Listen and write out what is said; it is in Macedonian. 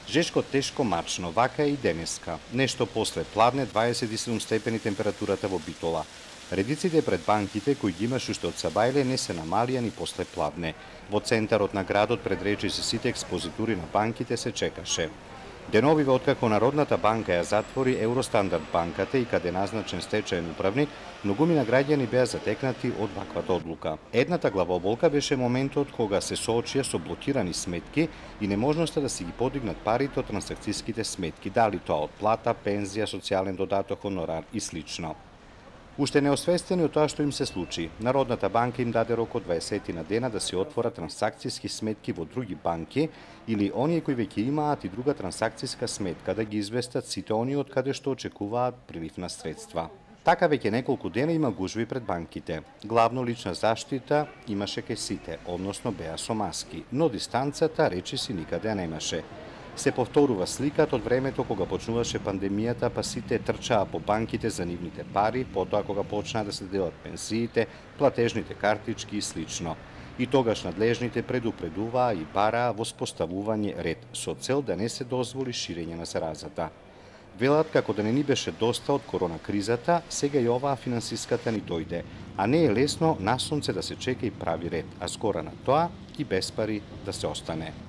Жешко тешко мачно, вака е и денеска. Нешто после пладне 27 степени температурата во Битола. Редиците пред банките кои ги имаш уште од сабајле не се намалија ни после пладне. Во центарот на градот пред речиси сите експозитури на банките се чекаше. Деновиве откако Народната банка ја затвори Евростандард банката и каде назначен стечаен управник, многумина граѓани беа затекнати од ваквата одлука. Едната главоболка беше моментот кога се соочија со блокирани сметки и неможноста да си ги подигнат парите од трансакцијските сметки, дали тоа од плата, пензија, социјален додаток, хонорар и слично. Уште неосвестени од тоа што им се случи, Народната банка им даде рок од 20 на дена да се отворат трансакцијски сметки во други банки или оние кои веќе имаат и друга трансакцијска сметка да ги известат сите оние од каде што очекуваат прилив на средства. Така веќе неколку дена има гужви пред банките. Главно лична заштита имаше кај сите, односно беа со маски, но дистанцата речиси никаде немаше. Се повторува сликата од времето кога почнуваше пандемијата, па сите трчаа по банките за нивните пари, потоа кога почнаа да се делат пенсиите, платежните картички и слично. И тогаш надлежните предупредуваа и бараа воспоставување ред, со цел да не се дозволи ширење на заразата. Велат како да не ни беше доста од корона кризата, сега и оваа финансиската ни дојде, а не е лесно на сонце да се чека и прави ред, а скоро на тоа и без пари да се остане.